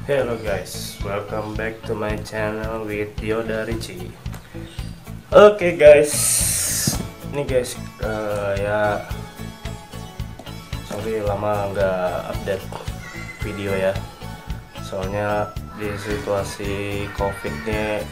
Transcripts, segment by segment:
Hello guys, welcome back to my channel with Yoda Richie. Oke guys, ini guys, ya sorry lama nggak update video ya. Soalnya di situasi COVID nih,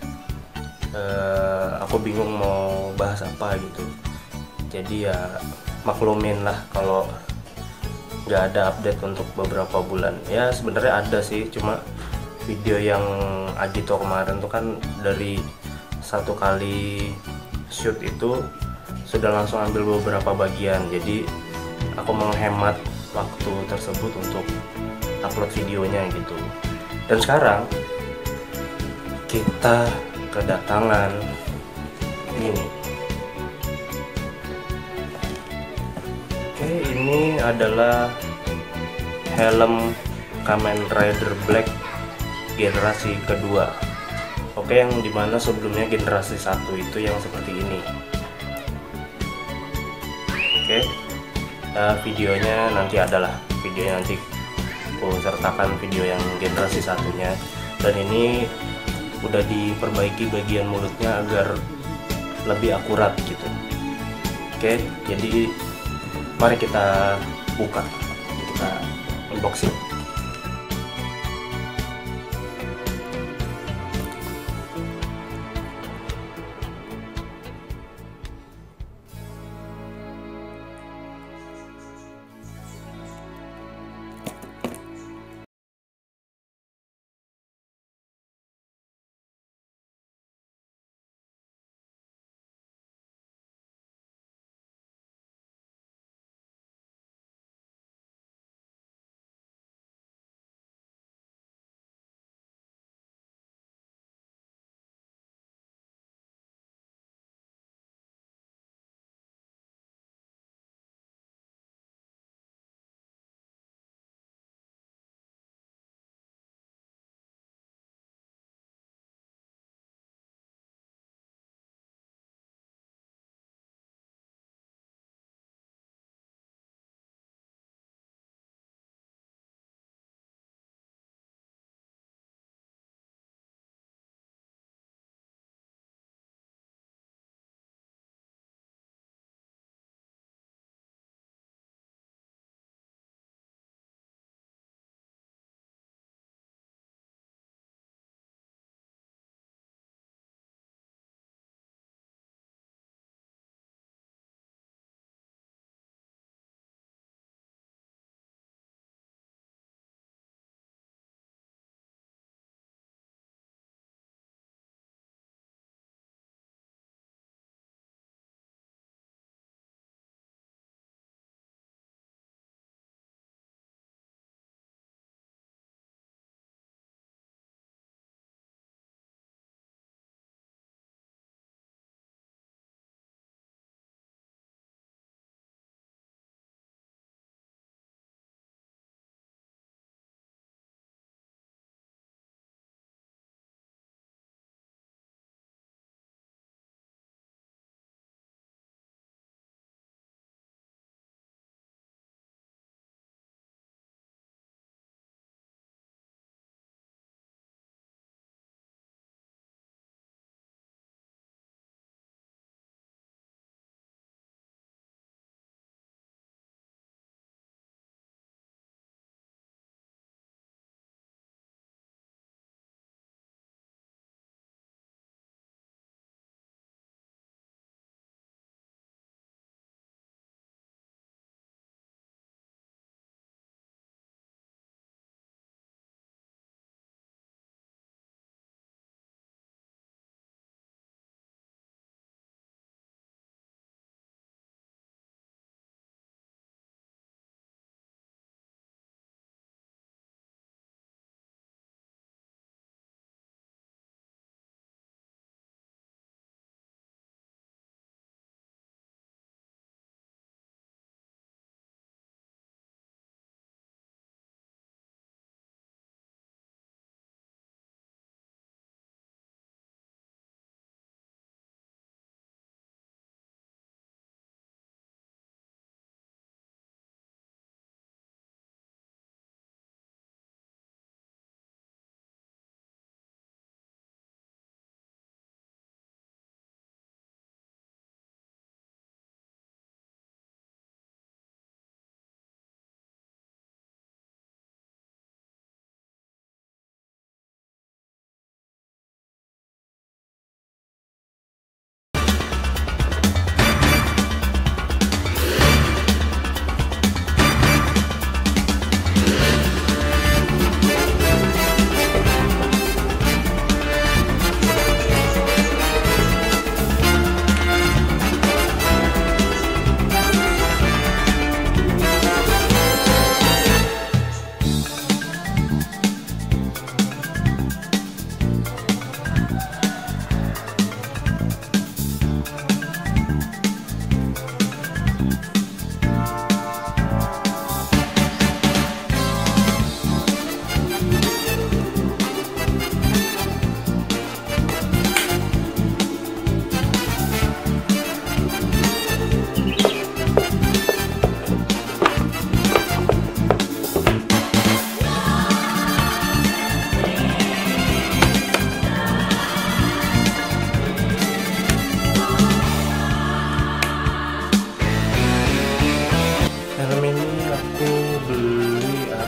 aku bingung mau bahas apa gitu. Jadi ya maklumin lah kalau nggak ada update untuk beberapa bulan. Ya sebenarnya ada sih, cuma video yang Agito kemarin tuh kan dari satu kali shoot itu sudah langsung ambil beberapa bagian, jadi aku menghemat waktu tersebut untuk upload videonya gitu. Dan sekarang kita kedatangan ini. Oke, ini adalah helm Kamen Rider Black generasi kedua. Oke, yang dimana sebelumnya generasi satu itu yang seperti ini. Oke, videonya nanti adalah videonya nanti aku sertakan video yang generasi satunya. Dan ini udah diperbaiki bagian mulutnya agar lebih akurat gitu. Oke, jadi mari kita buka, kita unboxing.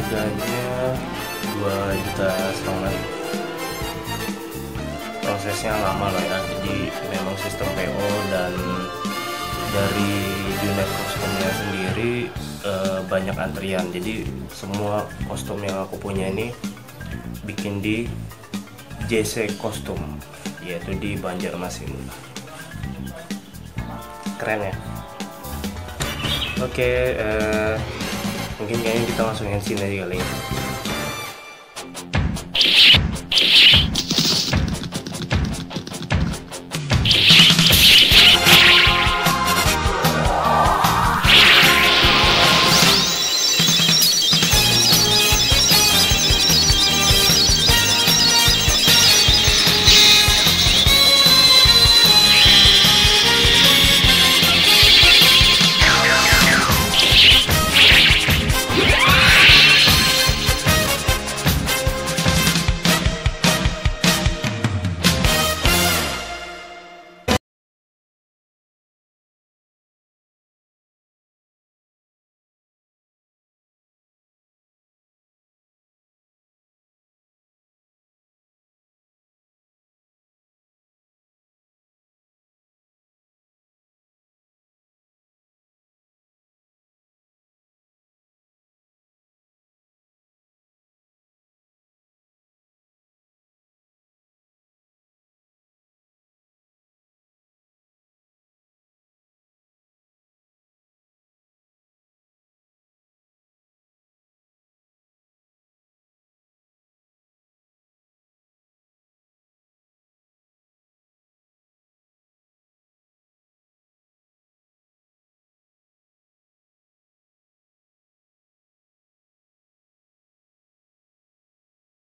harganya 2,5 juta. Prosesnya lama lah ya, jadi memang sistem PO, dan dari unit kostumnya sendiri banyak antrian. Jadi semua kostum yang aku punya ini bikin di JC Kostum, yaitu di Banjarmasin. Keren ya. Oke, mungkin kayaknya kita langsung scene aja kali ya.